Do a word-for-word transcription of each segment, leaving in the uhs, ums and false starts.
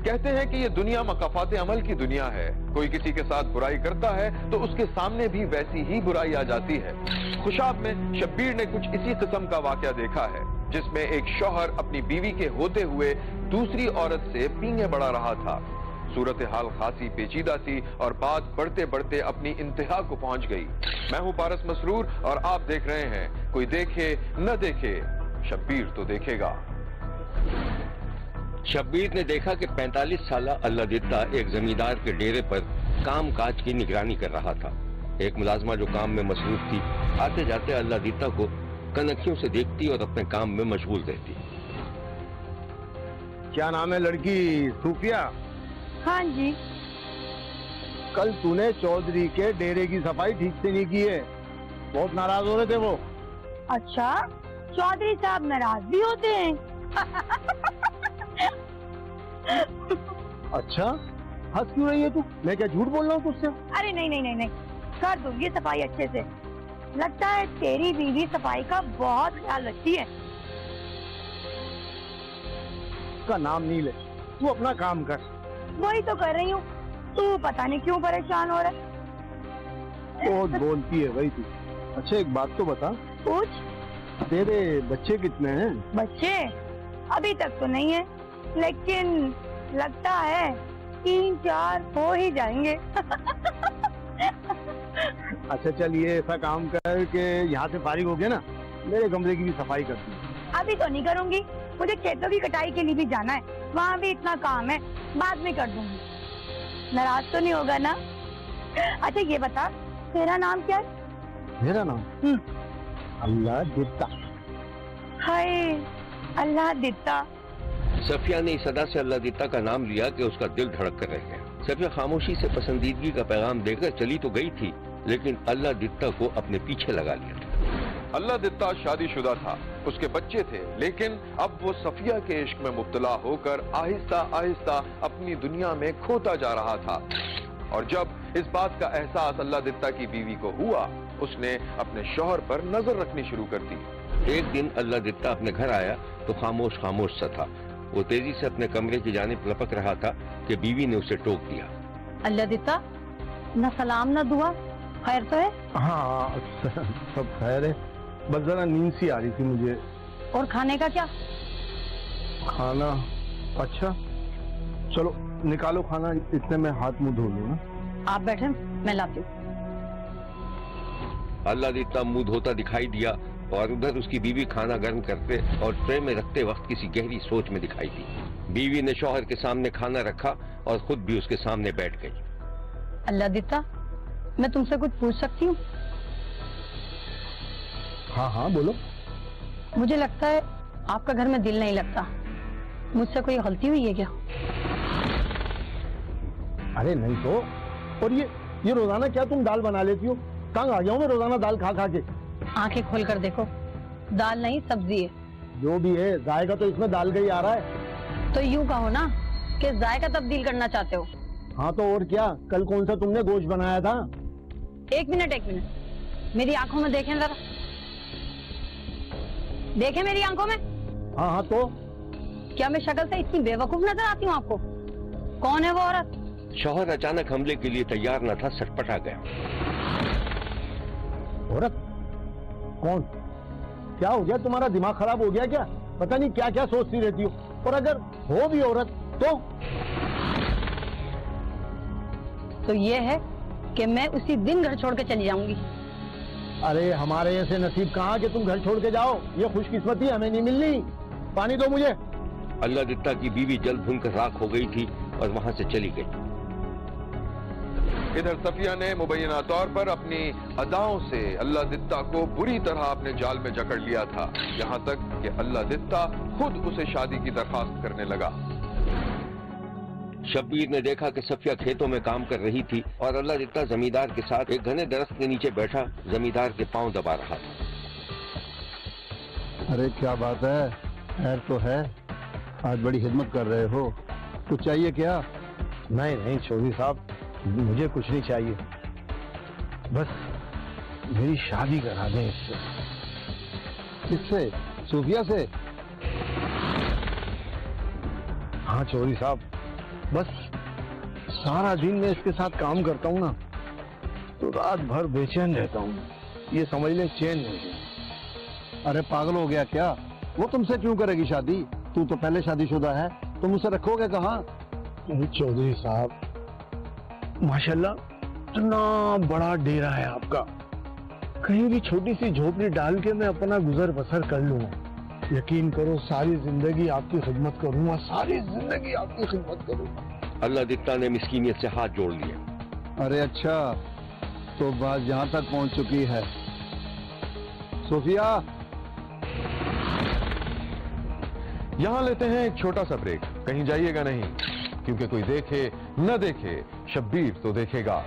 कहते हैं कि ये दुनिया मकाफात अमल की दुनिया है। कोई किसी के साथ बुराई करता है तो उसके सामने भी वैसी ही बुराई आ जाती है। खुशाब में शब्बीर ने कुछ इसी किस्म का वाकया देखा है, जिसमें एक शौहर अपनी बीवी के होते हुए दूसरी औरत से पींगे बढ़ा रहा था। सूरत हाल खासी पेचीदा थी और बात बढ़ते बढ़ते अपनी इंतहा को पहुंच गई। मैं हूं पारस मसरूर और आप देख रहे हैं कोई देखे न देखे, शब्बीर तो देखेगा। शब्बीर ने देखा कि पैंतालीस साल अल्लादित्ता एक जमींदार के डेरे पर काम काज की निगरानी कर रहा था। एक मुलाजमा जो काम में मसरूफ थी, आते जाते अल्लादित्ता को कनखियों से देखती और अपने काम में मशगूल रहती। क्या नाम है लड़की? सूफिया? हाँ जी। कल तूने चौधरी के डेरे की सफाई ठीक से नहीं की है, बहुत नाराज हो रहे थे वो। अच्छा, चौधरी साहब नाराज भी होते हैं? अच्छा, हंस क्यों रही है तू? मैं क्या झूठ बोल रहा हूँ तुझसे? अरे नहीं नहीं नहीं नहीं, कर दूंगी सफाई अच्छे से। लगता है तेरी बीवी सफाई का बहुत ख्याल रखती है। उसका नाम नहीं ले, तू अपना काम कर। वही तो कर रही हूँ, तू पता नहीं क्यों परेशान हो रहा है। बहुत बोलती है भाई तू। अच्छा एक बात तो बता। पूछ। तेरे बच्चे कितने हैं? बच्चे अभी तक तो नहीं है, लेकिन लगता है तीन चार हो ही जाएंगे। अच्छा चल, ये ऐसा काम कर के यहाँ से फारिग हो गया ना, मेरे कमरे की भी सफाई कर दी। अभी तो नहीं करूँगी, मुझे खेतों की कटाई के लिए भी जाना है, वहाँ भी इतना काम है, बाद में कर दूंगी। नाराज तो नहीं होगा ना? अच्छा ये बता, तेरा नाम क्या है? मेरा नाम अल्लादित्ता। हाय अल्लादित्ता। सफिया ने इस अदा से अल्लादित्ता का नाम लिया कि उसका दिल धड़क कर रह गया। सफिया खामोशी से पसंदीदगी का पैगाम देकर चली तो गई थी, लेकिन अल्लादित्ता को अपने पीछे लगा लिया था। अल्लादित्ता शादीशुदा था, उसके बच्चे थे, लेकिन अब वो सफिया के इश्क में मुब्तला होकर आहिस्ता आहिस्ता अपनी दुनिया में खोता जा रहा था। और जब इस बात का एहसास अल्लादित्ता की बीवी को हुआ, उसने अपने शौहर पर नजर रखनी शुरू कर दी। एक दिन अल्लादित्ता अपने घर आया तो खामोश खामोश सा था। वो तेजी से अपने कमरे की जानिब लपक रहा था कि बीवी ने उसे टोक दिया। अल्लादित्ता, न सलाम न दुआ, खैर तो है? हाँ सब खैर है, बस जरा नींद सी आ रही थी मुझे। और खाने का क्या? खाना? अच्छा चलो निकालो खाना, इतने में हाथ मुंह धो लूँ ना। आप बैठे, मैं लाती हूँ। अल्लादित्ता मुंह धोता दिखाई दिया और उधर उसकी बीवी खाना गर्म करते और ट्रे में रखते वक्त किसी गहरी सोच में दिखाई दी। बीवी ने शौहर के सामने खाना रखा और खुद भी उसके सामने बैठ गई। अल्लादित्ता, मैं तुमसे कुछ पूछ सकती हूँ? हाँ हाँ बोलो। मुझे लगता है आपका घर में दिल नहीं लगता, मुझसे कोई गलती हुई है क्या? अरे नहीं तो। और ये ये रोजाना क्या तुम दाल बना लेती हो? तंग आ गया हूं मैं रोजाना दाल खा खा के। आंखें खोल कर देखो, दाल नहीं सब्जी है। जो भी है, जायका तो इसमें दाल का ही आ रहा है। तो यूं कहो ना कि जायका तब्दील करना चाहते हो। हाँ तो और क्या, कल कौन सा तुमने गोश्त बनाया था? एक मिनट एक मिनट, मेरी आंखों में देखें जरा, देखें मेरी आंखों में। हाँ हाँ तो क्या मैं शक्ल से इतनी बेवकूफ नजर आती हूँ आपको? कौन है वो औरत? शौहर अचानक हमले के लिए तैयार न था, सटपटा गया। औरत? कौन? क्या हो गया, तुम्हारा दिमाग खराब हो गया क्या? पता नहीं क्या क्या सोचती रहती हो। और अगर हो भी औरत तो तो ये है कि मैं उसी दिन घर छोड़ के चली जाऊंगी। अरे हमारे ऐसे नसीब कहाँ कि तुम घर छोड़ के जाओ, ये खुशकिस्मती हमें नहीं मिलनी। पानी दो मुझे। अल्लादित्ता की बीवी जल भुनकर राख हो गई थी और वहां से चली गई। इधर सफिया ने मुबैना तौर पर अपनी अदाओं से अल्लादित्ता को बुरी तरह अपने जाल में जकड़ लिया था, यहाँ तक कि अल्लादित्ता खुद उसे शादी की दरखास्त करने लगा। शब्बीर ने देखा कि सफिया खेतों में काम कर रही थी और अल्लादित्ता जमींदार के साथ एक घने दरख्त के नीचे बैठा जमींदार के पांव दबा रहा था। अरे क्या बात है, खैर तो है, आज बड़ी हिम्मत कर रहे हो। कुछ चाहिए क्या? नहीं नहीं चौधरी साहब, मुझे कुछ नहीं चाहिए, बस मेरी शादी करा दें इससे। किससे? सूफिया से? हाँ चौधरी साहब, बस सारा दिन मैं इसके साथ काम करता हूँ ना, तो रात भर बेचैन रहता हूँ। ये समझ लें चैन नहीं। अरे पागल हो गया क्या? वो तुमसे क्यों करेगी शादी? तू तो पहले शादीशुदा है, तुम उसे रखोगे कहाँ? चौधरी साहब माशाल्लाह इतना बड़ा डेरा है आपका, कहीं भी छोटी सी झोपड़ी डाल के मैं अपना गुजर बसर कर लूंगा। यकीन करो सारी जिंदगी आपकी खिदमत करूंगा, सारी जिंदगी आपकी खिदमत करूंगा। अल्लाह दित्ता ने मिस्कीनियत से हाथ जोड़ लिए। अरे अच्छा, तो बात यहाँ तक पहुँच चुकी है। सोफिया, यहाँ लेते हैं एक छोटा सा ब्रेक। कहीं जाइएगा नहीं, क्योंकि कोई देखे न देखे, शब्बीर तो देखेगा।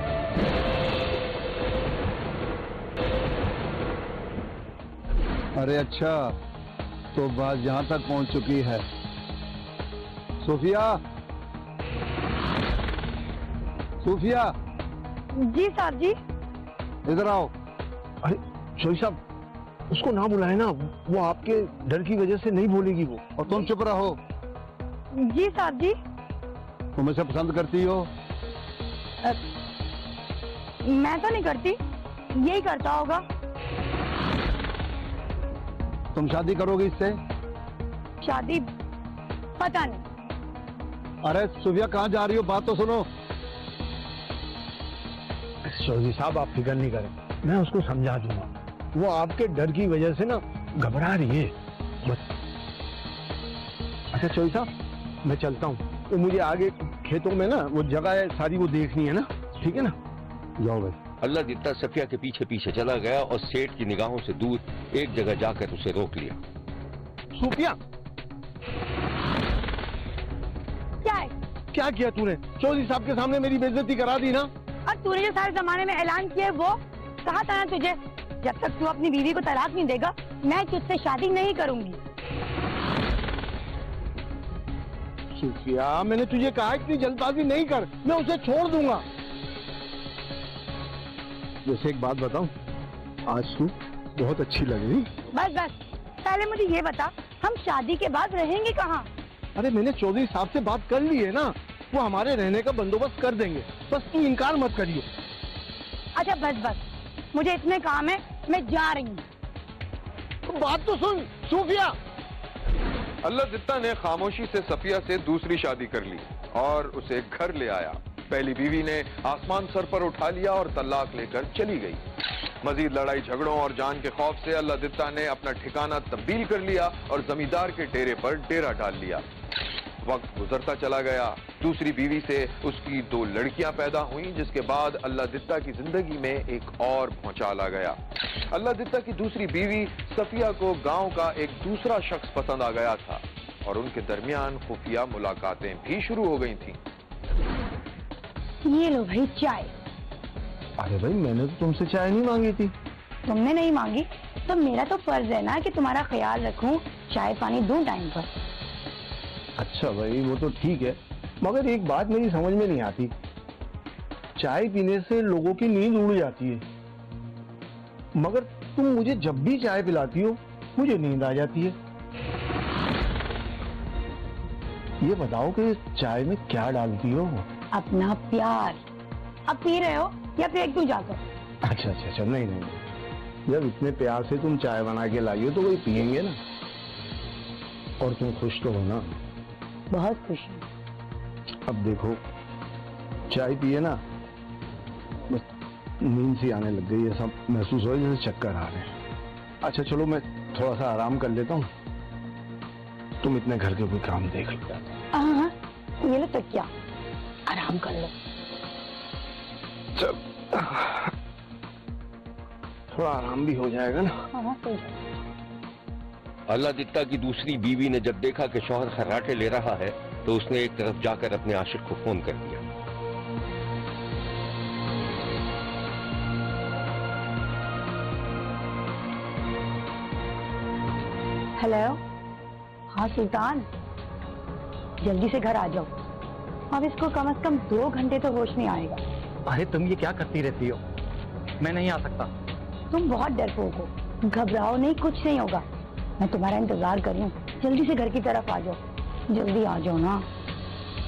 अरे अच्छा, तो बात यहाँ तक पहुँच चुकी है। Sophia, Sophia. जी साहब जी। इधर आओ। अरे शोई साहब, उसको ना बुलाए ना, वो आपके डर की वजह से नहीं बोलेगी वो। और तुम चुप रहो। जी साहब जी। तुम इसे पसंद करती हो? आ, मैं तो नहीं करती, यही करता होगा। तुम शादी करोगी इससे? शादी पता नहीं। अरे सुफिया कहाँ जा रही हो? बात तो सुनो। चौधरी साहब आप फिक्र नहीं करें, मैं उसको समझा दूंगा। वो आपके डर की वजह से ना घबरा रही है बस। अच्छा चौधरी साहब मैं चलता हूँ, तो मुझे आगे खेतों में ना वो जगह है सारी, वो देखनी है ना, ठीक है ना? जाओ भाई। अल्लाह दित्ता सफिया के पीछे पीछे चला गया और सेठ की निगाहों से दूर एक जगह जाकर उसे रोक लिया। सुफिया, क्या है? क्या किया तूने? चौधरी साहब के सामने मेरी बेइज्जती करा दी ना। और तूने जो सारे जमाने में ऐलान किया वो कहा था ना तुझे, जब तक तू अपनी बीवी को तलाक नहीं देगा मैं तुझसे शादी नहीं करूंगी। सुफिया मैंने तुझे कहा इतनी जल्दबाजी नहीं कर, मैं उसे छोड़ दूंगा। जैसे एक बात बताऊं, आज तू बहुत अच्छी लग रही। बस बस, पहले मुझे ये बता हम शादी के बाद रहेंगे कहाँ? अरे मैंने चौधरी साहब से बात कर ली है ना, वो हमारे रहने का बंदोबस्त कर देंगे, बस तू इनकार मत करियो। अच्छा बस बस, मुझे इतने काम है, मैं जा रही हूँ। तो बात तो सुन सूफिया। अल्लाह दित्ता ने खामोशी से सफिया से दूसरी शादी कर ली और उसे घर ले आया। पहली बीवी ने आसमान सर पर उठा लिया और तलाक लेकर चली गई। मजीद लड़ाई झगड़ों और जान के खौफ से अल्लाह दित्ता ने अपना ठिकाना तब्दील कर लिया और जमींदार के डेरे पर डेरा डाल लिया। वक्त गुजरता चला गया। दूसरी बीवी से उसकी दो लड़कियां पैदा हुईं, जिसके बाद अल्लाह दित्ता की जिंदगी में एक और भौचाल आ गया। अल्लाह दित्ता की दूसरी बीवी सफिया को गांव का एक दूसरा शख्स पसंद आ गया था और उनके दरमियान खुफिया मुलाकातें भी शुरू हो गई थीं। ये लो भाई चाय। अरे भाई मैंने तो तुमसे चाय नहीं मांगी थी। तुमने नहीं मांगी तो मेरा तो फर्ज है ना कि तुम्हारा ख्याल रखूं, चाय पानी दूं टाइम पर। अच्छा भाई वो तो ठीक है, मगर एक बात मेरी समझ में नहीं आती, चाय पीने से लोगों की नींद उड़ जाती है, मगर तुम मुझे जब भी चाय पिलाती हो मुझे नींद आ जाती है। ये बताओ कि चाय में क्या डालती हो? अपना प्यार। अब पी रहे हो या फेंक दूं जाकर? अच्छा अच्छा अच्छा, नहीं नहीं, जब इतने प्यार से तुम चाय बना के लाई हो तो वही पियेंगे ना। और तुम खुश तो हो ना? बहुत खुश हूँ। अब देखो चाय पिए ना बस नींद सी आने लग गई है, सब महसूस हो जैसे चक्कर आ रहे हैं। अच्छा चलो मैं थोड़ा सा आराम कर लेता हूँ, तुम इतने घर के कोई काम देख लो। हाँ ये लो तो क्या, आराम कर लो। चल थोड़ा आराम भी हो जाएगा ना। हाँ सही है। अल्लाह दित्ता की दूसरी बीवी ने जब देखा कि शौहर खर्राटे ले रहा है तो उसने एक तरफ जाकर अपने आशिक को फोन कर दिया। हेलो, हाँ सुल्तान, जल्दी से घर आ जाओ। अब इसको कम से कम दो घंटे तो होश नहीं आएगा। अरे तुम ये क्या करती रहती हो? मैं नहीं आ सकता। तुम बहुत डरपोक हो, घबराओ नहीं, कुछ नहीं होगा। मैं तुम्हारा इंतजार कर रही हूँ, जल्दी से घर की तरफ आ जाओ, जल्दी आ जाओ ना।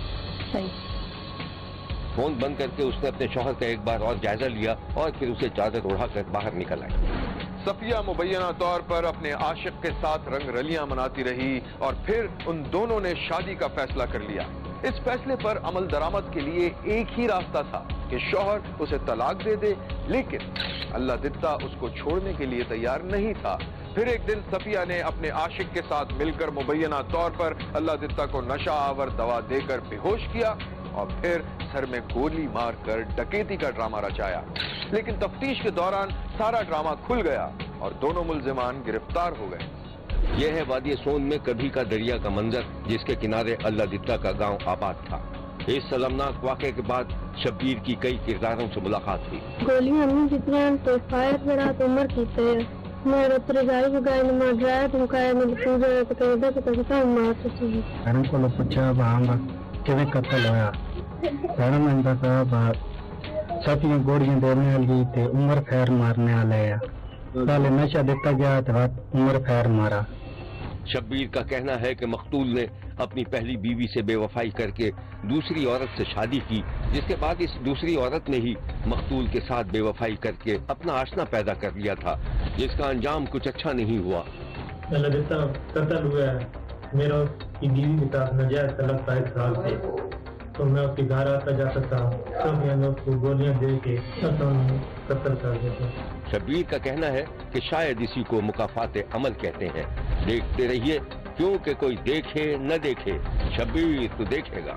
सही। फोन बंद करके उसने अपने शौहर का एक बार और जायजा लिया और फिर उसे चादर उड़ाकर बाहर निकल आई। सफिया मुबैना तौर पर अपने आशिक के साथ रंग रलियां मनाती रही और फिर उन दोनों ने शादी का फैसला कर लिया। इस फैसले पर अमल दरामद के लिए एक ही रास्ता था कि शौहर उसे तलाक दे दे, लेकिन अल्लाह दित्ता उसको छोड़ने के लिए तैयार नहीं था। फिर एक दिन सफिया ने अपने आशिक के साथ मिलकर मुबैना तौर पर अल्लाह दित्ता को नशा आवर दवा देकर बेहोश किया और फिर सर में गोली मारकर डकैती का ड्रामा रचाया। लेकिन तफ्तीश के दौरान सारा ड्रामा खुल गया और दोनों मुल्जिमान गिरफ्तार हो गए। यह है वादी सोन में कभी का दरिया का मंजर, जिसके किनारे अल्लाह दित्ता का गांव आबाद था। इस सलमनाक वाक़े के बाद शब्बीर की कई किरदारों से मुलाकात हुई। गोलियां नहीं जितने तो फायर बड़ा तो उम्र की से मैं रत्र जाई गई न मार रहा तुम काया में पूजा तो कहदा तो कहता मार तो सी मैंने को पूछा बांगा किवे कत्ल होया मैंने मंदा का बात सब ये गोलियां देने वाली थे उम्र खैर मारने वाले है पहले नशा देता गया तो उम्र खैर मारा। शब्बीर का कहना है कि मकतूल ने अपनी पहली बीवी से बेवफाई करके दूसरी औरत से शादी की, जिसके बाद इस दूसरी औरत ने ही मकतूल के साथ बेवफाई करके अपना आशना पैदा कर लिया था, जिसका अंजाम कुछ अच्छा नहीं हुआ। कत्ल हुआ है मेरा की बीवी के साथ नजायज तलब का एक साल से, तो मैं उसके घर आता जाता था, सब मैंने उसको गोलियां दे के कत्ल कर देता। शब्बीर का कहना है कि शायद इसी को मुकाफाते अमल कहते हैं। देखते रहिए, क्योंकि कोई देखे न देखे शब्बीर तो देखेगा।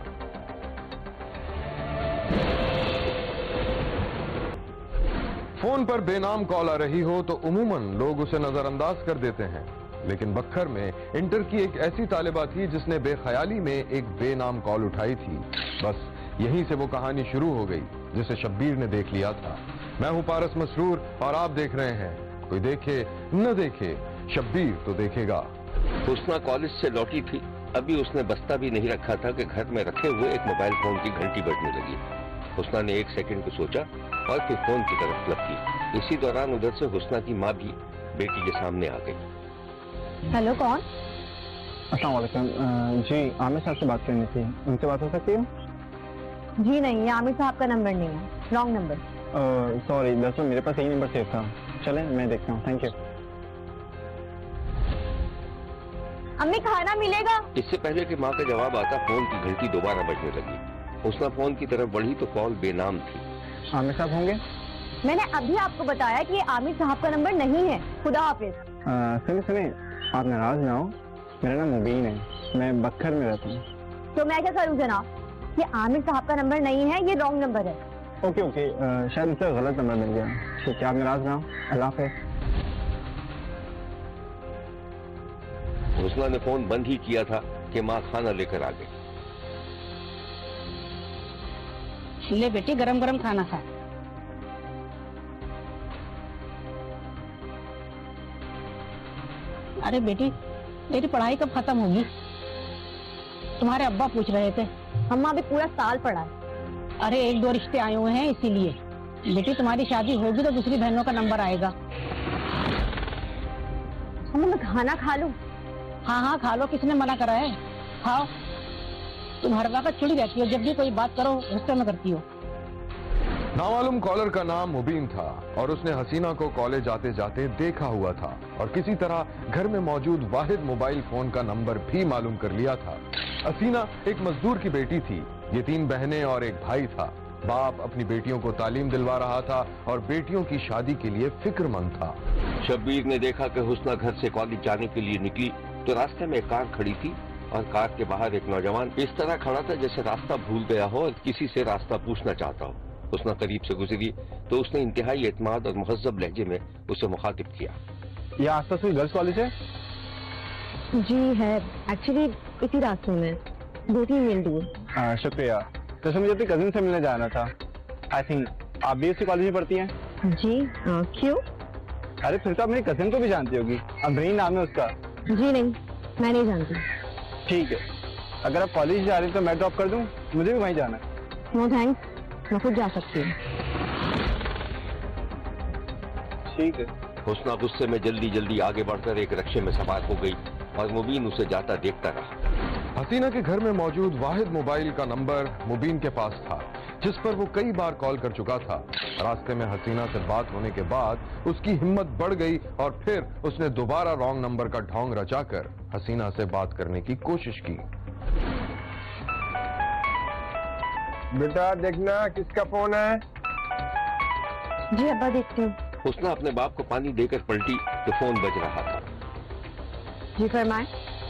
फोन पर बेनाम कॉल आ रही हो तो उमूमन लोग उसे नजरअंदाज कर देते हैं, लेकिन बखर में इंटर की एक ऐसी तालिबा थी जिसने बेख्याली में एक बेनाम कॉल उठाई थी। बस यहीं से वो कहानी शुरू हो गई जिसे शब्बीर ने देख लिया था। मैं हूं पारस मसरूर और आप देख रहे हैं कोई देखे न देखे शब्बीर तो देखेगा। हुस्ना कॉलेज से लौटी थी, अभी उसने बस्ता भी नहीं रखा था कि घर में रखे हुए एक मोबाइल फोन की घंटी बजने लगी। हुस्ना ने एक सेकंड को सोचा और फिर फोन की तरफ लपकी। इसी दौरान उधर से हुस्ना की माँ भी बेटी के सामने आ गई। हेलो, कौन? अस्सलाम वालेकुम जी, आमिर साहब से बात करनी थी, उनसे बात हो सकती है? जी नहीं, आमिर साहब का नंबर नहीं है, रॉन्ग नंबर। सॉरी, दरअसल मेरे पास यही नंबर सेव था। चलें मैं देखता हूँ, थैंक यू। अम्मी खाना मिलेगा? इससे पहले कि माँ का जवाब आता, फोन की घंटी दोबारा बजने लगी। हुस्ना फोन की तरफ बढ़ी तो कॉल बेनाम थी। आमिर साहब होंगे? मैंने अभी आपको बताया कि आमिर साहब का नंबर नहीं है। खुदा हाफिज। सुनिए सुनिए, आप नाराज ना हो, मेरा नाम मुबीन है, मैं बखर में रहता हूँ। तो मैं क्या करूँ जनाब? ये आमिर साहब का नंबर नहीं है, ये रॉन्ग नंबर है। ओके ओके, शायद मुझसे गलत नंबर मिल गया। ठीक है, आप नाराज ना हो, अल्लाह हाफिज। हुस्ना ने फोन बंद ही किया था कि माँ खाना लेकर आ गई। ले बेटी, गरम गरम खाना खा। अरे बेटी, तेरी पढ़ाई कब खत्म होगी? तुम्हारे अब्बा पूछ रहे थे। अम्मा अभी पूरा साल पढ़ा है। अरे एक दो रिश्ते आए हुए हैं इसीलिए। बेटी तुम्हारी शादी होगी तो दूसरी बहनों का नंबर आएगा। अम्मा मैं खाना खा लूं? हाँ हाँ खा लो, किसने मना करा है, खाओ। तुम हर वक्त चिड़ी रहती हो, जब भी कोई बात करो गुस्से में करती हो। नामालूम कॉलर का नाम मुबीन था और उसने हसीना को कॉलेज आते जाते देखा हुआ था और किसी तरह घर में मौजूद वाहिद मोबाइल फोन का नंबर भी मालूम कर लिया था। हसीना एक मजदूर की बेटी थी, ये तीन बहनें और एक भाई था। बाप अपनी बेटियों को तालीम दिलवा रहा था और बेटियों की शादी के लिए फिक्रमंद था। शब्बीर ने देखा कि हुस्ना घर से कॉलेज जाने के लिए निकली तो रास्ते में एक कार खड़ी थी और कार के बाहर एक नौजवान इस तरह खड़ा था जैसे रास्ता भूल गया हो और किसी से रास्ता पूछना चाहता हो। हुस्ना करीब से गुजरी तो उसने इंतहाई एतमाद और मुहज्जब लहजे में उसे मुखातिब किया। ये आसपास कोई गर्ल्स कॉलेज है? जी है, एक्चुअली इसी रास्ते में दो तीन मिल दूर। शुक्रिया। तो मुझे अपनी कजिन से मिलने जाना था। आई थिंक आप भी इसी कॉलेज में पढ़ती हैं? जी आ, क्यों? अरे फिर तो आप मेरी कजिन को भी जानती होगी, अमरीन नाम है उसका। जी नहीं, मैं नहीं जानती। ठीक है, अगर आप कॉलेज जा रही हैं तो मैं ड्रॉप कर दूं, मुझे भी वहीं जाना है। नो थैंक्स, मैं खुद जा सकती हूँ। ठीक है। हुस्ना गुस्से में जल्दी जल्दी आगे बढ़कर एक रिक्शे में सवार हो गई और मुबीन उसे जाता देखता रहा। हसीना के घर में मौजूद वाहिद मोबाइल का नंबर मुबीन के पास था, जिस पर वो कई बार कॉल कर चुका था। रास्ते में हसीना से बात होने के बाद उसकी हिम्मत बढ़ गई और फिर उसने दोबारा रॉन्ग नंबर का ढोंग रचाकर हसीना से बात करने की कोशिश की। बेटा देखना किसका फोन है। जी अब्बा देखती हूँ। हुस्ना अपने बाप को पानी देकर पलटी तो फोन बज रहा था। जी फरमाएं।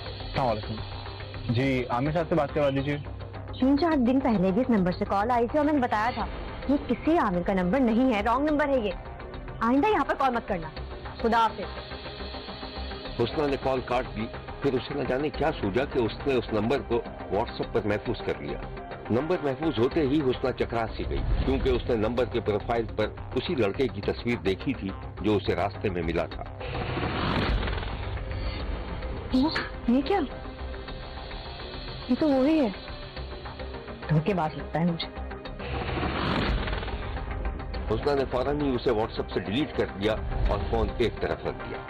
जी आमिर साहब से बात करवा दीजिए। तीन चार दिन पहले भी इस नंबर से कॉल आई थी और मैंने बताया था ये किसी आमिर का नंबर नहीं है, रॉन्ग नंबर है ये। आइंदा यहाँ पर कॉल मत करना। खुदा हाफिज। हुस्ना ने कॉल काट दी। फिर उसे न जाने क्या सूझा कि उसने उस नंबर को व्हाट्सएप पर महफूज कर लिया। नंबर महफूज होते ही हुस्ना चकरा सी गई, क्योंकि उसने नंबर के प्रोफाइल पर उसी लड़के की तस्वीर देखी थी जो उसे रास्ते में मिला था। ये क्या? ये तो वही है। धोखेबाज लगता है मुझे। हुस्ना ने फौरन ही उसे व्हाट्सएप से डिलीट कर दिया और फोन एक तरफ रख दिया।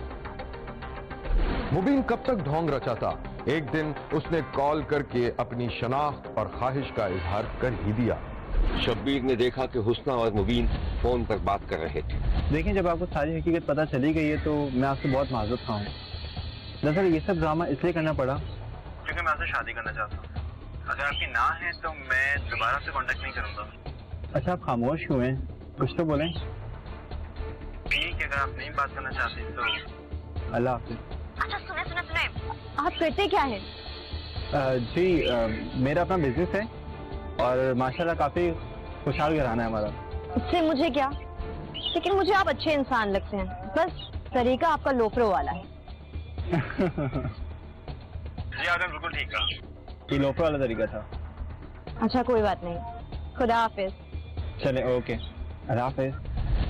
मुबीन कब तक ढोंग रचाता? एक दिन उसने कॉल करके अपनी शनाख्त और ख्वाहिश का इजहार कर ही दिया। शब्बीर ने देखा कि हुस्ना और मुबीन फोन पर बात कर रहे थे। देखिए, जब आपको सारी हकीकत पता चली गई है तो मैं आपसे बहुत माजूर था हूँ। दरअसल ये सब ड्रामा इसलिए करना पड़ा क्योंकि मैं आपसे शादी करना चाहता हूँ। अगर आपकी ना है तो मैं दोबारा से कांटेक्ट नहीं करूँगा। अच्छा, आप खामोश क्यों हैं? कुछ तो बोलें। ठीक है, अगर आप नहीं बात करना चाहते तो अल्लाह हाफिज़। अच्छा सुने सुने सुने, आप करते क्या है? जी आ, मेरा अपना बिजनेस है और माशाल्लाह काफी खुशहाल घराना है हमारा। इससे मुझे क्या, लेकिन मुझे आप अच्छे इंसान लगते हैं। बस तरीका आपका लोफरो वाला है। जी आपने बिल्कुल ठीक कहा। ये लोफरो वाला तरीका था। अच्छा कोई बात नहीं, खुदा हाफिज। चले ओके, अल्लाह हाफिज।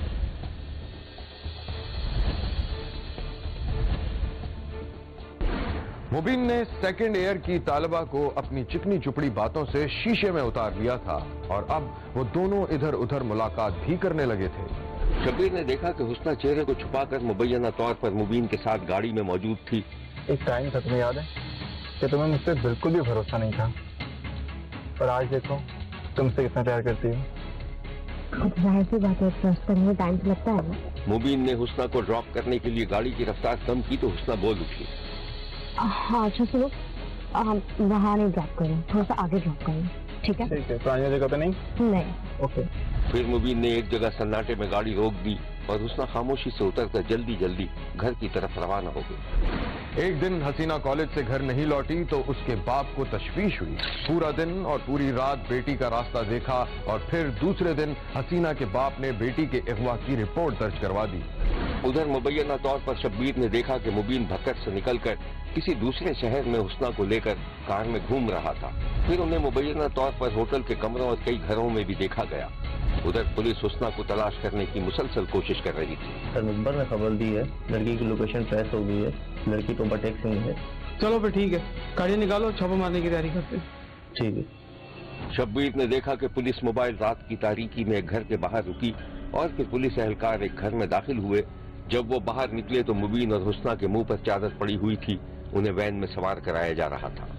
मुबीन ने सेकंड ईयर की तालिबा को अपनी चिकनी चुपड़ी बातों से शीशे में उतार लिया था और अब वो दोनों इधर उधर मुलाकात भी करने लगे थे। शब्बीर ने देखा कि हुस्ना चेहरे को छुपाकर मुबैना तौर पर मुबीन के साथ गाड़ी में मौजूद थी। एक टाइम था, तुम्हें याद है कि तुम्हें मुझसे बिल्कुल भी भरोसा नहीं था, पर आज देखो तुमसे कितना प्यार करती हूँ। जाहिर सी बात है, ट्रस्ट करने में टाइम लगता है ना। मुबीन ने हुस्ना को ड्रॉप करने के लिए गाड़ी की रफ्तार कम की तो हुस्ना बोल उठी। हाँ अच्छा सुनो, हम वहाँ नहीं ड्रॉप करें, थोड़ा सा आगे ड्रॉप करें, ठीक है? ठीक है, पुरानी जगह पे नहीं? नहीं। ओके। फिर मुबीन ने एक जगह सन्नाटे में गाड़ी रोक दी और हुस्ना खामोशी से उतरकर जल्दी जल्दी घर की तरफ रवाना हो गई। एक दिन हसीना कॉलेज से घर नहीं लौटी तो उसके बाप को तशवीश हुई। पूरा दिन और पूरी रात बेटी का रास्ता देखा और फिर दूसरे दिन हसीना के बाप ने बेटी के अगवा की रिपोर्ट दर्ज करवा दी। उधर मुबैना तौर पर शब्बीर ने देखा कि मुबीन भक्कड़ से निकलकर किसी दूसरे शहर में हुस्ना को लेकर कार में घूम रहा था। फिर उन्हें मुबैना तौर पर होटल के कमरों और कई घरों में भी देखा गया। उधर पुलिस हुस्ना को तलाश करने की मुसलसल कोशिश कर रही थी। सर मुखबर ने खबर दी है, लड़की की लोकेशन ट्रेस हो गई है, लड़की तो बटेक सिंह है। चलो फिर ठीक है, गाड़ी निकालो, छापा मारने की तैयारी करते हैं। ठीक है। शब्बीर ने देखा कि पुलिस मोबाइल रात की तारीकी में एक घर के बाहर रुकी और फिर पुलिस एहलकार एक घर में दाखिल हुए। जब वो बाहर निकले तो मुबीन और हुस्ना के मुंह पर चादर पड़ी हुई थी। उन्हें वैन में सवार कराया जा रहा था।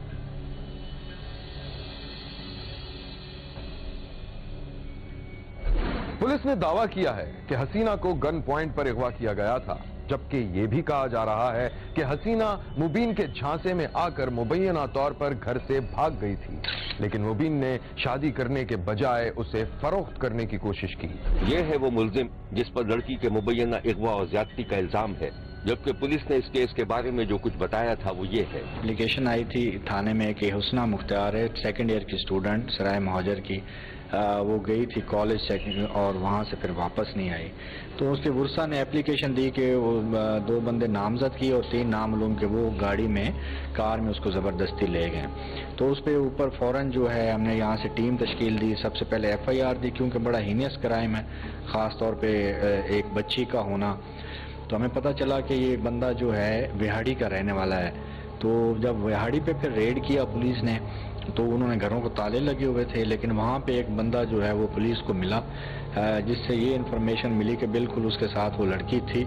पुलिस ने दावा किया है कि हसीना को गन पॉइंट पर अगवा किया गया था, जबकि ये भी कहा जा रहा है कि हसीना मुबीन के झांसे में आकर मुबैना तौर पर घर से भाग गई थी, लेकिन मुबीन ने शादी करने के बजाय उसे फरोख्त करने की कोशिश की। ये है वो मुल्जिम जिस पर लड़की के मुबैना अगवा और ज्यादती का इल्जाम है, जबकि पुलिस ने इस केस के बारे में जो कुछ बताया था वो ये है। एप्लीकेशन आई थी थाने में कि हुस्ना मुख्तार है, सेकंड ईयर की स्टूडेंट, सराय महाजर की। आ, वो गई थी कॉलेज सेकंड और वहाँ से फिर वापस नहीं आई। तो उसके वर्सा ने एप्लीकेशन दी कि वो दो बंदे नामजद किए और तीन नामालूम के वो गाड़ी में कार में उसको ज़बरदस्ती ले गए। तो उस पर ऊपर फ़ौरन जो है हमने यहाँ से टीम तश्कील दी। सबसे पहले एफ आई आर दी, क्योंकि बड़ा हीनियस क्राइम है, ख़ास तौर पर एक बच्ची का होना। तो हमें पता चला कि ये बंदा जो है विहाड़ी का रहने वाला है। तो जब विहाड़ी पे फिर रेड किया पुलिस ने तो उन्होंने घरों को ताले लगे हुए थे, लेकिन वहाँ पे एक बंदा जो है वो पुलिस को मिला, जिससे ये इन्फॉर्मेशन मिली कि बिल्कुल उसके साथ वो लड़की थी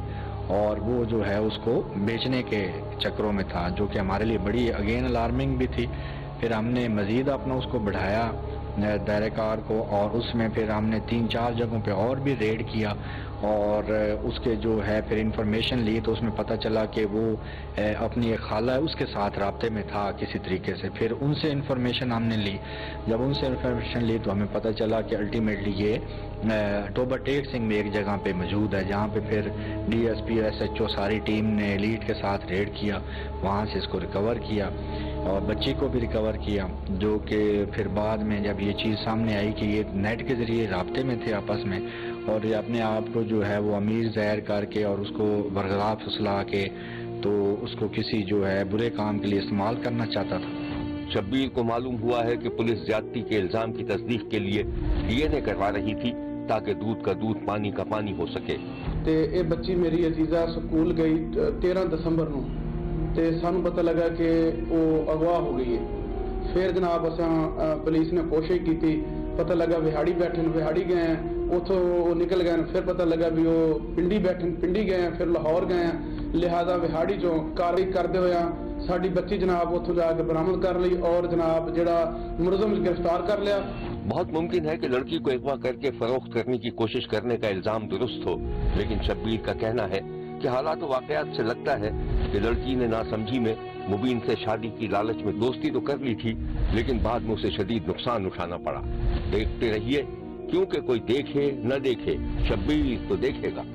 और वो जो है उसको बेचने के चक्रों में था, जो कि हमारे लिए बड़ी अगेन अलार्मिंग भी थी। फिर हमने मज़ीद अपना उसको बढ़ाया दायरे कार को, और उसमें फिर हमने तीन चार जगहों पे और भी रेड किया, और उसके जो है फिर इंफॉर्मेशन ली तो उसमें पता चला कि वो अपनी एक खाला है उसके साथ राब्ते में था किसी तरीके से। फिर उनसे इंफॉर्मेशन हमने ली, जब उनसे इंफॉर्मेशन ली तो हमें पता चला कि अल्टीमेटली ये टोबा टेक सिंह में एक जगह पे मौजूद है, जहाँ पे फिर डीएसपी एसएचओ सारी टीम ने एलीट के साथ रेड किया, वहाँ से इसको रिकवर किया और बच्ची को भी रिकवर किया, जो कि फिर बाद में जब ये चीज़ सामने आई कि ये नेट के ज़रिए राब्ते में थे आपस में, और ये अपने आप को जो है वो अमीर ज़ाहिर करके और उसको बरगलाफ फुसला के तो उसको किसी जो है बुरे काम के लिए इस्तेमाल करना चाहता था। शब्बीर को मालूम हुआ है कि पुलिस ज्यादती के इल्जाम की तस्दीक के लिए डीएनए करवा रही थी ताकि दूध का दूध पानी का पानी हो सके। ते ये बच्ची मेरी अजीजा स्कूल गई तेरह दिसंबर ਨੂੰ ਤੇ ਸਾਨੂੰ ਪਤਾ ਲੱਗਾ ਕਿ ਉਹ ਅਗਵਾ ਹੋ ਗਈ ਹੈ। ਫਿਰ ਜਨਾਬ ਅਸਾਂ ਪੁਲਿਸ ਨੇ ਕੋਸ਼ਿਸ਼ ਕੀਤੀ, ਪਤਾ ਲੱਗਾ ਵਿਹਾੜੀ ਬੈਠੇ ਨੇ, ਵਿਹਾੜੀ ਗਏ ਆ, ਉਥੋਂ ਉਹ ਨਿਕਲ ਗਏ। ਫਿਰ ਪਤਾ ਲੱਗਾ ਵੀ ਉਹ ਪਿੰਡੀ ਬੈਠੇ ਨੇ, ਪਿੰਡੀ ਗਏ ਆ, ਫਿਰ ਲਾਹੌਰ ਗਏ ਆ। ਲਿਹਾਜ਼ਾ ਵਿਹਾੜੀ ਚੋਂ ਕਾਰਵਾਈ ਕਰਦੇ ਹੋਇਆ ਸਾਡੀ ਬੱਚੀ ਜਨਾਬ ਉੱਥੋਂ ਜਾ ਕੇ ਬਰਾਮਦ ਕਰ ਲਈ और जनाब ਜਿਹੜਾ मुलज़िम गिरफ्तार कर लिया। बहुत मुमकिन है कि लड़की को अगवा करके फरोख्त करने की कोशिश करने का इल्जाम दुरुस्त हो, लेकिन शब्बीर का कहना है कि हालात वाकयात से लगता है कि लड़की ने नासमझी में मुबीन से शादी की लालच में दोस्ती तो कर ली थी, लेकिन बाद में उसे शदीद नुकसान उठाना पड़ा। देखते रहिए, क्योंकि कोई देखे न देखे शब्बीर तो देखेगा।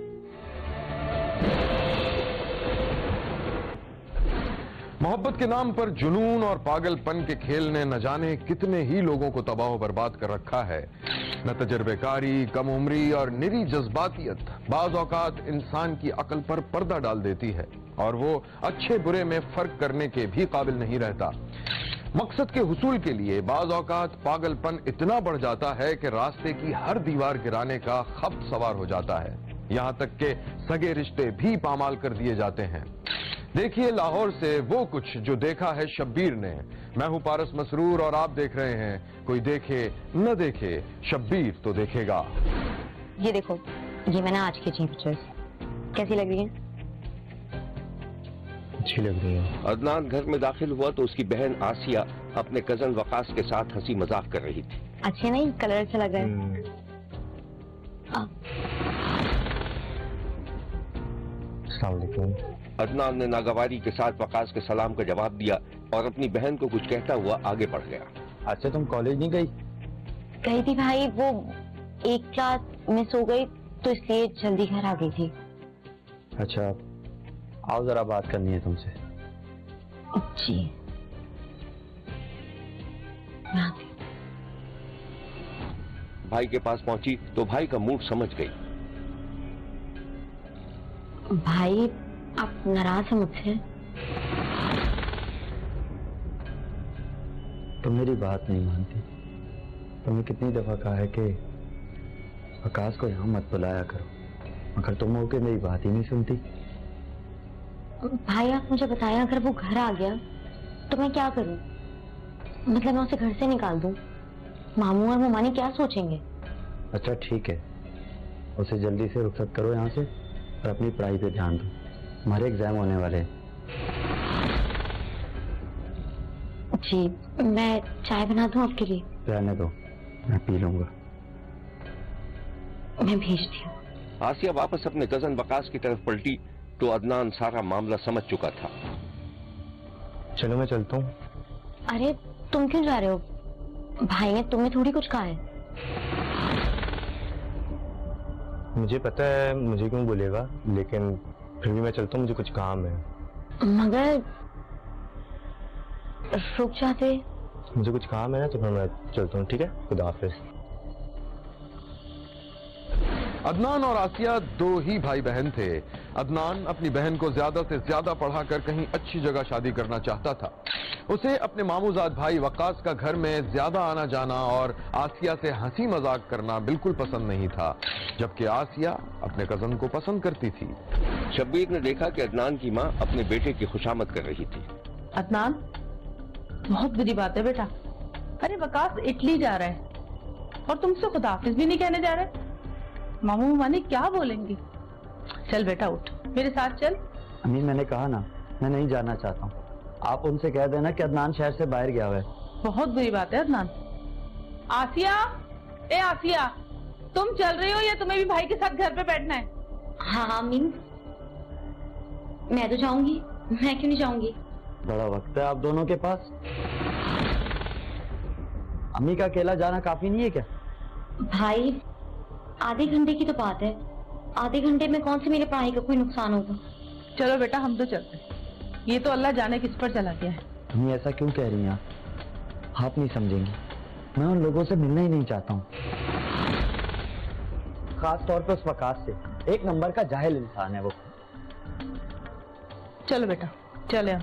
मोहब्बत के नाम पर जुनून और पागलपन के खेल ने न जाने कितने ही लोगों को तबाह बर्बाद कर रखा है। न तजर्बेकारी, कम उम्री और निरी जज्बातियत बाज औकात इंसान की अकल पर पर्दा डाल देती है और वो अच्छे बुरे में फर्क करने के भी काबिल नहीं रहता। मकसद के हुसूल के लिए बाज औकात पागलपन इतना बढ़ जाता है कि रास्ते की हर दीवार गिराने का खप्त सवार हो जाता है। यहां तक के सगे रिश्ते भी पामाल कर दिए जाते हैं। देखिए लाहौर से वो कुछ जो देखा है शब्बीर ने। मैं हूं पारस मसरूर और आप देख रहे हैं कोई देखे न देखे शब्बीर तो देखेगा। ये देखो, ये मैंने आज की अच्छी पिक्चर्स कैसी लग रही है? अच्छी लग रही है। अदनान घर में दाखिल हुआ तो उसकी बहन आसिया अपने कजन वकास के साथ हंसी मजाक कर रही थी। अच्छे नहीं, कलर अच्छा लग रहा है। अस्सलाम वालेकुम। अदनान ने नागवारी के साथ वकास के सलाम का जवाब दिया और अपनी बहन को कुछ कहता हुआ आगे बढ़ गया। अच्छा, तुम कॉलेज नहीं गई? गई थी भाई, वो एक क्लास मिस हो गई तो इसलिए जल्दी घर आ गई थी। अच्छा, आओ जरा बात करनी है तुमसे। जी भाई के पास पहुंची तो भाई का मूड समझ गई। भाई आप नाराज हैं मुझसे? तुम मेरी बात नहीं मानती। तुम्हें कितनी दफा कहा है कि आकाश को यहाँ मत बुलाया करो, मगर तुम हो के मेरी बात ही नहीं सुनती। भाई आप मुझे बताएं, अगर वो घर आ गया तो मैं क्या करूं? मतलब मैं उसे घर से निकाल दूं? मामू और ममानी क्या सोचेंगे? अच्छा ठीक है, उसे जल्दी से रुखसत करो यहाँ से और अपनी पढ़ाई पे ध्यान दो। हमारे एग्जाम होने वाले हैं। जी, मैं चाय बना दूं आपके लिए? रहने दो, मैं पी लूंगा। मैं भेजती हूँ। आसिया वापस अपने कजन वकास की तरफ पलटी तो अदनान सारा मामला समझ चुका था। चलो मैं चलता हूँ। अरे तुम क्यों जा रहे हो? भाई ने तुम्हें थोड़ी कुछ कहा है। मुझे पता है मुझे क्यों बोलेगा, लेकिन फिर भी मैं चलता हूँ, मुझे कुछ काम है। मगर रुक जाते। मुझे कुछ काम है ना, तो फिर मैं चलता हूँ। ठीक है, खुदा हाफिज। अदनान और आसिया दो ही भाई बहन थे। अदनान अपनी बहन को ज्यादा से ज्यादा पढ़ाकर कहीं अच्छी जगह शादी करना चाहता था। उसे अपने मामूजाद भाई वकास का घर में ज्यादा आना जाना और आसिया से हंसी मजाक करना बिल्कुल पसंद नहीं था, जबकि आसिया अपने कजन को पसंद करती थी। शब्बीर ने देखा कि अदनान की माँ अपने बेटे की खुशामद कर रही थी। अदनान, बहुत बुरी बात है बेटा। अरे वकास इटली जा रहा है और तुमसे खुदाफिज भी नहीं कहने जा रहे। मामू मानी क्या बोलेंगे? चल बेटा उठ। मेरे साथ चल। अम्मी मैंने कहा ना, मैं नहीं जाना चाहता हूँ। आप उनसे कह देना कि अदनान शहर से बाहर गया हुआ है। बहुत बुरी बात है अदनान। आसिया, ए आसिया, तुम चल रही हो या तुम्हें भी भाई के साथ घर पे बैठना है? हाँ हाँ मीन, मैं तो जाऊंगी, मैं क्यों नहीं जाऊंगी? बड़ा वक्त है आप दोनों के पास। अम्मी का अकेला जाना काफी नहीं है क्या? भाई आधे घंटे की तो बात है, आधे घंटे में कौन से मेरे पढ़ाई का कोई नुकसान होगा। चलो बेटा हम तो चलते हैं, ये तो अल्लाह जाने किस पर चला गया है। अम्मी ऐसा क्यों कह रही हैं आप? आप नहीं समझेंगी, मैं उन लोगों से मिलना ही नहीं चाहता हूँ, खास तौर पे उस वकास से। एक नंबर का जाहिल इंसान है वो। चलो बेटा चले।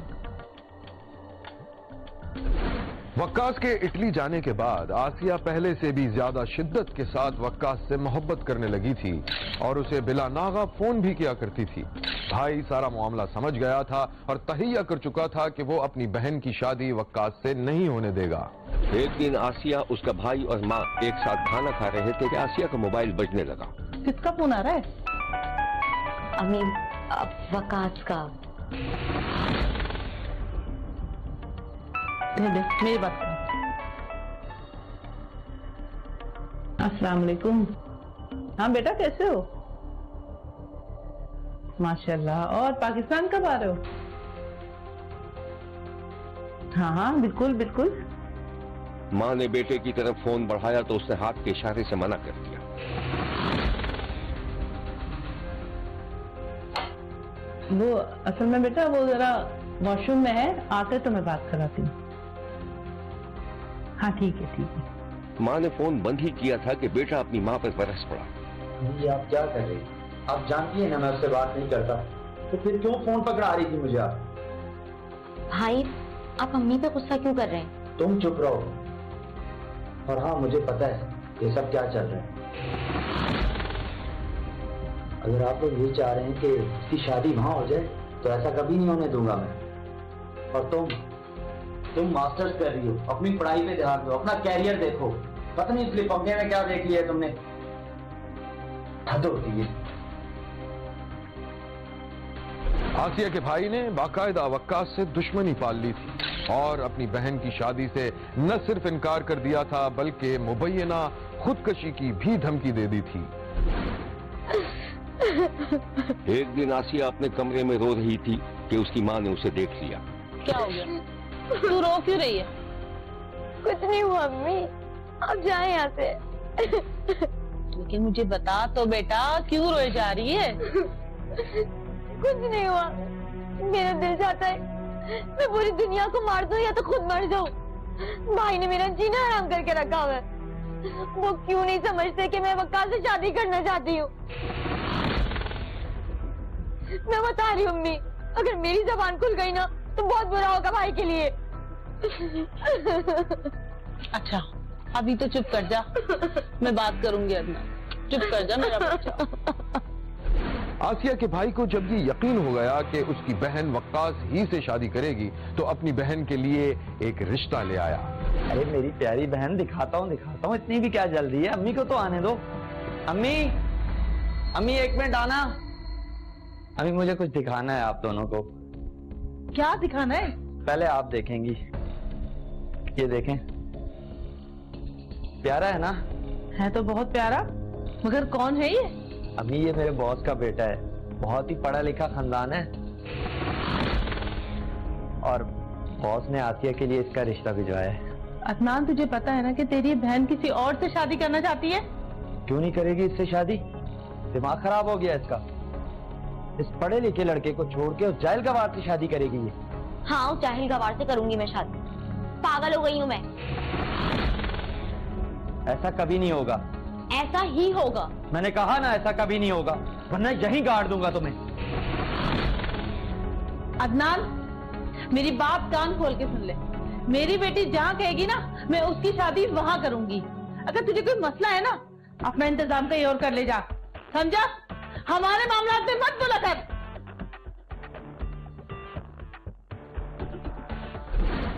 वक्कास के इटली जाने के बाद आसिया पहले से भी ज्यादा शिद्दत के साथ वक्कास से मोहब्बत करने लगी थी और उसे बिला नागा फोन भी किया करती थी। भाई सारा मामला समझ गया था और तहैया कर चुका था कि वो अपनी बहन की शादी वक्कास से नहीं होने देगा। एक दिन आसिया, उसका भाई और माँ एक साथ खाना खा रहे थे कि आसिया का मोबाइल बजने लगा। किसका फोन आ रहा है? अम्मी वकास का। मेरी बात सुनो। अस्सलाम वालेकुम। हाँ बेटा कैसे हो? माशाल्लाह। और पाकिस्तान कब आ रहे हो? हाँ हाँ बिल्कुल बिल्कुल। माँ ने बेटे की तरफ फोन बढ़ाया तो उसने हाथ के इशारे से मना कर दिया। वो असल में बेटा वो जरा वॉशरूम में है, आते तो मैं बात कराती हूँ। हाँ ठीक है ठीक है। माँ ने फोन बंद ही किया था कि बेटा अपनी माँ पर बरस पड़ा। जी आप क्या कर रही? आप जानती है ना मैं उससे बात नहीं करता, तो फिर क्यों फोन पकड़ा रही थी मुझे आप? भाई आप अम्मी पे गुस्सा क्यों कर रहे हैं? तुम चुप रहो। और हाँ मुझे पता है ये सब क्या चल रहा है। अगर आप लोग ये चाह रहे हैं कि इसकी शादी वहां हो जाए तो ऐसा कभी नहीं होने दूंगा मैं। और तुम तुम मास्टर्स कर रही हो, अपनी पढ़ाई पे ध्यान दो, अपना कैरियर देखो। पता नहीं इसलिए पंखे में क्या देख लिया तुमने। हद होती है। आसिया के भाई ने बाकायदा वक्कास से दुश्मनी पाल ली थी और अपनी बहन की शादी से न सिर्फ इनकार कर दिया था बल्कि मुबैना खुदकशी की भी धमकी दे दी थी। एक दिन आसिया अपने कमरे में रो रही थी कि उसकी माँ ने उसे देख लिया। क्या हो गया? तू रो क्यों रही है? कुछ नहीं हुआ अम्मी, आप जाए यहाँ से। लेकिन मुझे बता तो बेटा क्यों रोए जा रही है? कुछ नहीं हुआ, मेरा दिल चाहता है मैं पूरी दुनिया को मार दूं या तो खुद मर जाऊं। भाई ने मेरा जीना हराम करके रखा हुआ है। वो क्यों नहीं समझते कि मैं वक्कास से शादी करना चाहती हूँ। मैं बता रही हूँ अम्मी, अगर मेरी जबान खुल गई ना तो बहुत बुरा होगा भाई के लिए। अच्छा अभी तो चुप कर जा, मैं बात करूंगी अदना। चुप कर जा मेरा बच्चा। आसिया के भाई को जब ये यकीन हो गया कि उसकी बहन वक्कास ही से शादी करेगी तो अपनी बहन के लिए एक रिश्ता ले आया। अरे मेरी प्यारी बहन, दिखाता हूँ दिखाता हूँ, इतनी भी क्या जल्दी है? अम्मी को तो आने दो। अम्मी अम्मी एक मिनट आना। अम्मी मुझे कुछ दिखाना है आप दोनों को। क्या दिखाना है? पहले आप देखेंगी। ये देखें, प्यारा है ना? है तो बहुत प्यारा, मगर कौन है ये? अम्मी ये मेरे बॉस का बेटा है, बहुत ही पढ़ा लिखा खानदान है और बॉस ने आसिया के लिए इसका रिश्ता भिजवाया है। अदनान तुझे पता है ना कि तेरी बहन किसी और से शादी करना चाहती है? क्यों नहीं करेगी इससे शादी? दिमाग खराब हो गया इसका। इस पढ़े लिखे लड़के को छोड़ के उस जाहिल गवार से शादी करेगी ये? हाँ उस जाहिल गवार से करूंगी मैं शादी। पागल हो गई हूँ मैं। ऐसा कभी नहीं होगा। ऐसा ही होगा। मैंने कहा ना ऐसा कभी नहीं होगा, वरना यहीं गाड़ दूंगा तुम्हें। अदनान मेरी बात कान खोल के सुन ले, मेरी बेटी जहाँ कहेगी ना मैं उसकी शादी वहां करूंगी। अगर तुझे कोई मसला है ना अपना इंतजाम कहीं और कर ले जा, समझा? हमारे मामला में मत बोला कर।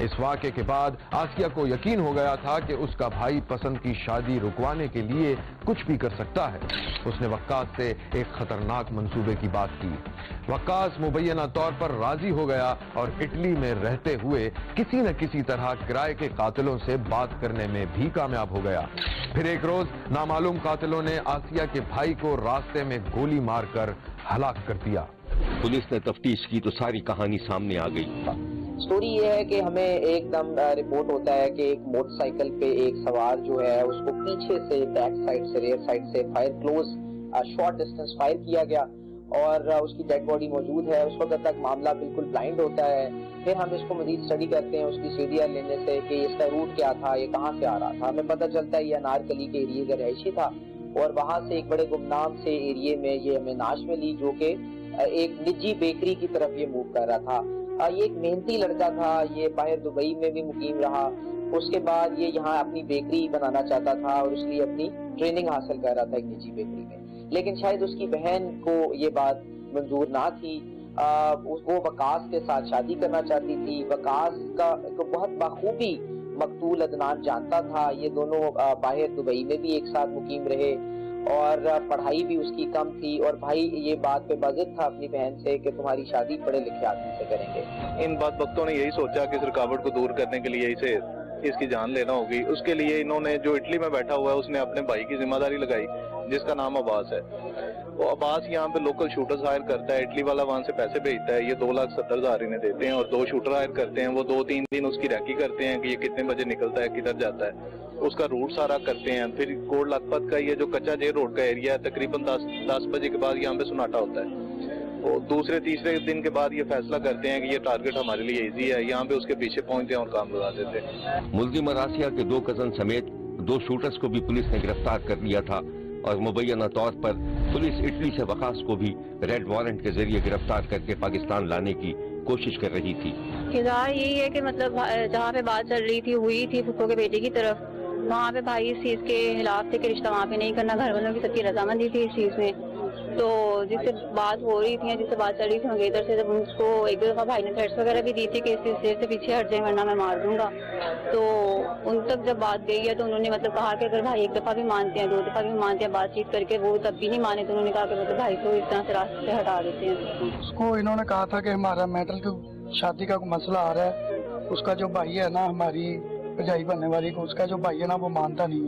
इस वाक़े के बाद आसिया को यकीन हो गया था कि उसका भाई पसंद की शादी रुकवाने के लिए कुछ भी कर सकता है। उसने वक्कास से एक खतरनाक मंसूबे की बात की। वक्कास मुबैना तौर पर राजी हो गया और इटली में रहते हुए किसी न किसी तरह किराए के कातिलों से बात करने में भी कामयाब हो गया। फिर एक रोज नामालूम कातिलों ने आसिया के भाई को रास्ते में गोली मारकर हलाक कर दिया। पुलिस ने तफ्तीश की तो सारी कहानी सामने आ गई। स्टोरी ये है कि हमें एकदम रिपोर्ट होता है कि एक मोटरसाइकिल पे एक सवार जो है उसको पीछे से बैक साइड से रेयर साइड से fire close short distance fire किया गया और उसकी डेड बॉडी मौजूद है। उस वक्त तक मामला बिल्कुल ब्लाइंड होता है। फिर हम इसको मजीद स्टडी करते हैं उसकी सीडीआर लेने से कि इसका रूट क्या था, ये कहाँ से आ रहा था। हमें पता चलता है ये अनारकली के एरिए का रहायशी था और वहाँ से एक बड़े गुमनाम से एरिए में ये हमें नाश मिली जो कि एक निजी बेकरी की तरफ ये मूव कर रहा था। ये एक मेहनती लड़का था, ये बाहर दुबई में भी मुकीम रहा। उसके बाद ये यहाँ अपनी बेकरी बनाना चाहता था और इसलिए अपनी ट्रेनिंग हासिल कर रहा था एक निजी बेकरी में। लेकिन शायद उसकी बहन को ये बात मंजूर ना थी। आ, वो वकास के साथ शादी करना चाहती थी। वकास का को बहुत बखूबी मकतूल अदनान जानता था। ये दोनों बाहर दुबई में भी एक साथ मुकीम रहे और पढ़ाई भी उसकी कम थी और भाई ये बात पे बाजिद था अपनी बहन से कि तुम्हारी शादी पढ़े लिखे आदमी से करेंगे। इन बात वक्तों ने यही सोचा कि इस रुकावट को दूर करने के लिए इसे इसकी जान लेना होगी। उसके लिए इन्होंने जो इटली में बैठा हुआ है उसने अपने भाई की जिम्मेदारी लगाई जिसका नाम अब्बास है। वो अब्बास यहाँ पे लोकल शूटर्स हायर करता है। इटली वाला वहाँ से पैसे भेजता है। ये दो लाख सत्तर हजार इन्हें देते हैं और दो शूटर हायर करते हैं। वो दो तीन दिन उसकी रैकी करते हैं कि ये कितने बजे निकलता है, किधर जाता है, उसका रूट सारा करते हैं। फिर कोट लखपत का ये जो कच्चा जेल रोड का एरिया है तकरीबन दस दस बजे के बाद यहाँ पे सुनाटा होता है। वो दूसरे तीसरे दिन के बाद ये फैसला करते हैं कि ये टारगेट हमारे लिए इजी है। यहाँ पे उसके पीछे पहुंचते हैं और काम लगा देते हैं। मुल्जिम आसिया के दो कजन समेत दो शूटर्स को भी पुलिस ने गिरफ्तार कर लिया था और मुबैना तौर पर पुलिस इटली से वकास को भी रेड वारंट के जरिए गिरफ्तार करके पाकिस्तान लाने की कोशिश कर रही थी। इज़हार यही है कि मतलब जहाँ पे बात चल रही थी हुई थी फुफो के बेटे की तरफ, वहाँ पे भाई इस चीज के खिलाफ थे कि रिश्ता वहाँ पे नहीं करना। घर वालों की सबकी रजामंदी थी इस चीज में। तो जिससे बात हो रही थी, जिससे बात चल रही थी मंगेतर से, जब उसको एक दो दफा भाई ने थ्रेट्स वगैरह भी दी थी कि इस सिलसिले से पीछे हट जाए वरना मैं मार दूंगा। तो उन तक जब बात गई है तो उन्होंने मतलब कहा कि अगर भाई एक दफा भी मानते हैं, दो दफा भी मानते हैं बातचीत करके, वो तब भी नहीं माने तो उन्होंने कहा कि मतलब भाई को इस तरह से रास्ते से हटा देते हैं। उसको इन्होंने कहा था कि हमारा मेटल की शादी का मसला आ रहा है, उसका जो भाई है ना, हमारी भरजाई बनने वाली को, उसका जो भाई है ना वो मानता नहीं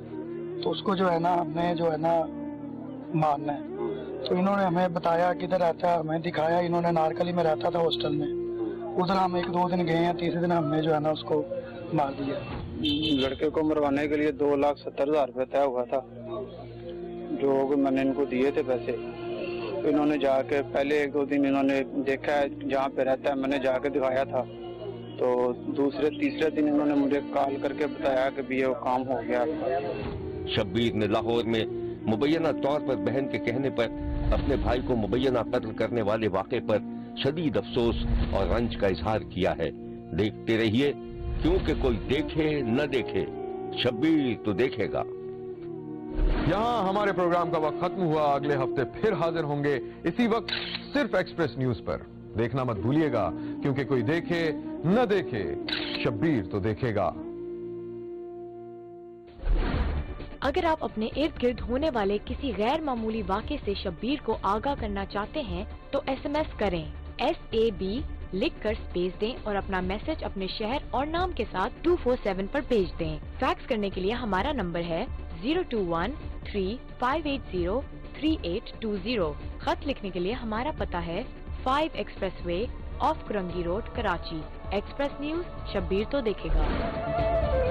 है, तो उसको जो है ना हमने जो है ना मारना है। तो इन्होंने हमें बताया किधर रहता है, हमें दिखाया। इन्होंने नारकली में रहता था हॉस्टल में, उधर हम एक दो दिन गए हैं, तीसरे दिन हमने जो है ना उसको मार दिया। लड़के को मरवाने के लिए दो लाख सत्तर हजार रुपये तय हुआ था जो मैंने इनको दिए थे पैसे। तो इन्होंने जाके पहले एक दो दिन इन्होंने देखा है जहाँ पे रहता है, मैंने जाके दिखाया था। तो दूसरे तीसरे दिन इन्होंने मुझे कॉल करके बताया कि भी ये काम हो गया। शब्बीर ने लाहौर में मुबैना तौर पर बहन के कहने पर अपने भाई को मुबैना कत्ल करने वाले वाक़े पर शदीद अफसोस और रंज का इजहार किया है। देखते रहिए, क्योंकि कोई देखे न देखे, शब्बीर तो देखेगा। यहाँ हमारे प्रोग्राम का वक्त खत्म हुआ। अगले हफ्ते फिर हाजिर होंगे इसी वक्त सिर्फ एक्सप्रेस न्यूज पर। देखना मत भूलिएगा, क्योंकि कोई देखे न देखे, शब्बीर तो देखेगा। अगर आप अपने इर्द गिर्द होने वाले किसी गैर मामूली वाक़े से शब्बीर को आगाह करना चाहते हैं तो एसएमएस करें, एस ए बी लिख कर स्पेस दें और अपना मैसेज अपने शहर और नाम के साथ दो चार सात पर भेज दें। फैक्स करने के लिए हमारा नंबर है zero two one three five eight zero three eight two zero. खत लिखने के लिए हमारा पता है five express way off Korangi road, Karachi. Express news, Shabbir तो देखेगा।